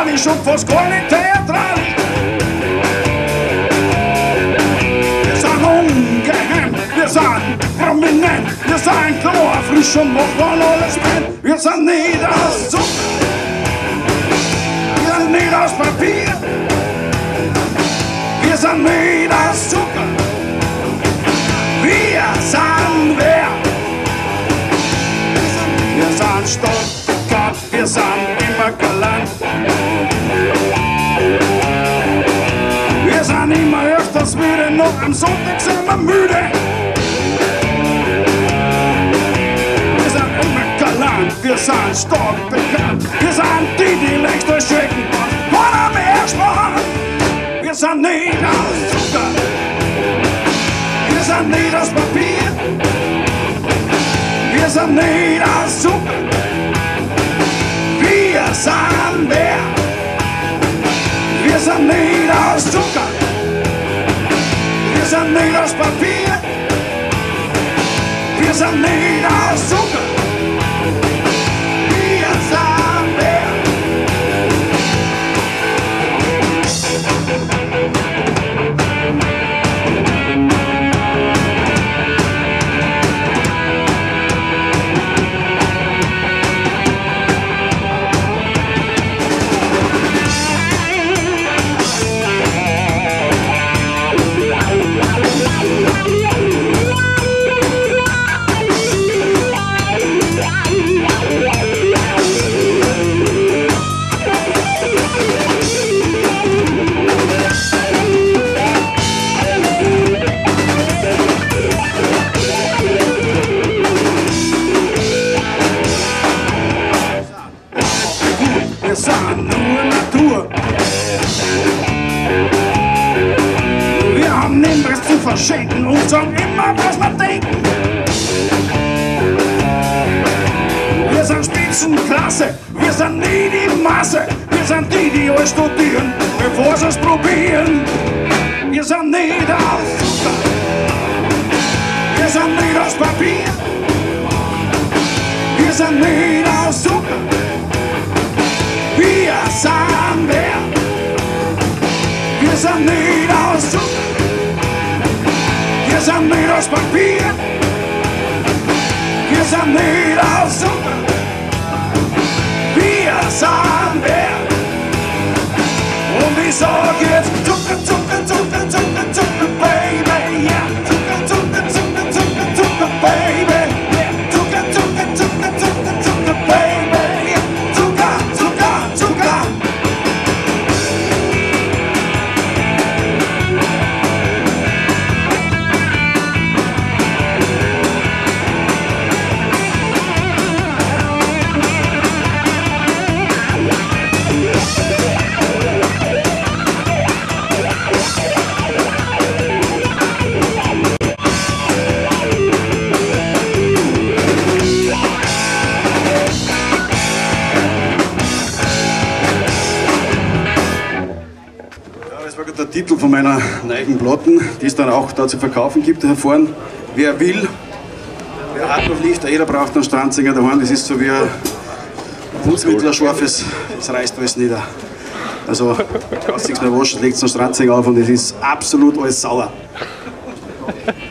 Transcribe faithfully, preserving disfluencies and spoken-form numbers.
musikalisch und fast gar nicht theatralisch. Wir sind ungeheim, wir sind prominent, wir sind klar, frisch und macht man alles brennt. Wir sind nicht aus Zucker, wir sind nicht aus Papier, wir sind nicht aus Zucker, wir sind wer? Wir sind stolz, wir sind immer galant. Wir sind immer öfters müde, noch am Sonntag sind wir müde. Wir sind immer galant, wir sind stark bekannt. Wir sind die, die leicht erschrecken von am Ersparen. Wir sind nicht aus Zucker, wir sind nicht aus Papier, wir sind nicht aus Zucker, wir sind wer? Wir sind nicht aus Zucker, wir sind nicht aus Papier, wir sind nicht aus Zucker, wir sind wer? Wir sind nur Natur. Wir haben nichts zu verschenken und sagen immer, was wir denken. Wir sind Spitzenklasse, wir sind nie die Masse. Wir sind die, die alles studieren, bevor sie es probieren. Wir sind nicht aus Zucker, wir sind nicht aus Papier, wir sind nicht aus Zucker. Wir sind wer? Wir sind nicht aus Zucker, wir sind nicht aus Papier, wir sind nicht aus Zucker, wir sind wer? Und ich sag jetzt Zucker, Zucker, Zucker, Zucker, Zucker, Baby, yeah. Zucker, Zucker, Zucker, Zucker, Zucker, Baby, yeah. Zucker, Zucker, Zucker, Zucker, Zucker, Baby, yeah. Zucker, Zucker, Zucker. Der Titel von meiner neuen Platten, die es dann auch da zu verkaufen gibt, da vorne. Wer will, wer hat noch nicht, jeder braucht einen Stranzinger daheim. Das ist so wie ein Putzmittel, ein scharfes, das reißt alles nieder. Also, kannst nichts mehr waschen, legt einen Stranzinger auf und es ist absolut alles sauer.